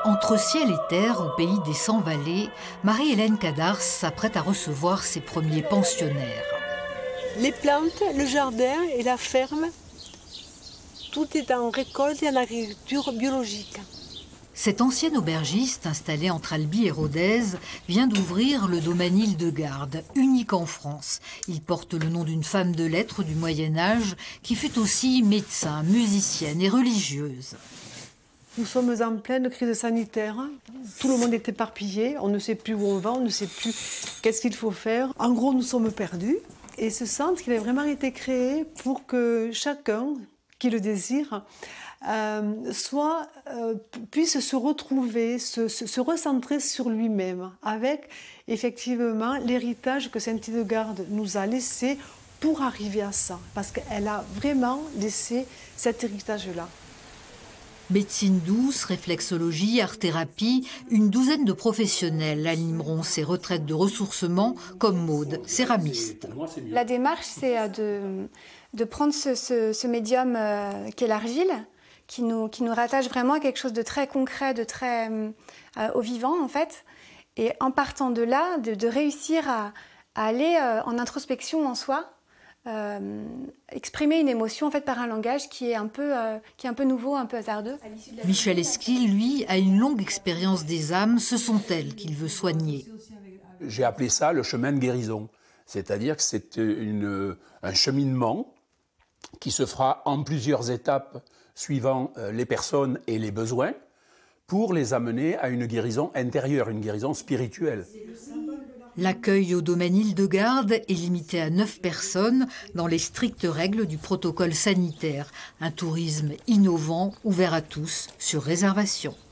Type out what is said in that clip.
Entre ciel et terre, au pays des 100 vallées, Marie-Hélène Cadars s'apprête à recevoir ses premiers pensionnaires. Les plantes, le jardin et la ferme, tout est en récolte et en agriculture biologique. Cette ancienne aubergiste, installée entre Albi et Rodez, vient d'ouvrir le domaine Hildegarde, unique en France. Il porte le nom d'une femme de lettres du Moyen-Âge qui fut aussi médecin, musicienne et religieuse. Nous sommes en pleine crise sanitaire. Tout le monde est éparpillé. On ne sait plus où on va, on ne sait plus qu'est-ce qu'il faut faire. En gros, nous sommes perdus. Et ce centre, il a vraiment été créé pour que chacun qui le désire puisse se retrouver, se recentrer sur lui-même, avec effectivement l'héritage que Sainte-Hildegarde nous a laissé pour arriver à ça. Parce qu'elle a vraiment laissé cet héritage-là. Médecine douce, réflexologie, art-thérapie, une douzaine de professionnels animeront ces retraites de ressourcement comme Maude, céramiste. La démarche, c'est de prendre ce médium qu'est l'argile, qui nous rattache vraiment à quelque chose de très concret, de très au vivant en fait. Et en partant de là, de réussir à aller en introspection en soi, exprimer une émotion en fait par un langage qui est un peu nouveau, un peu hasardeux. Michel Esquil, lui, a une longue expérience des âmes. Ce sont elles qu'il veut soigner. J'ai appelé ça le chemin de guérison. C'est-à-dire que c'est un cheminement qui se fera en plusieurs étapes suivant les personnes et les besoins pour les amener à une guérison intérieure, une guérison spirituelle. L'accueil au domaine Hildegarde est limité à 9 personnes dans les strictes règles du protocole sanitaire. Un tourisme innovant, ouvert à tous, sur réservation.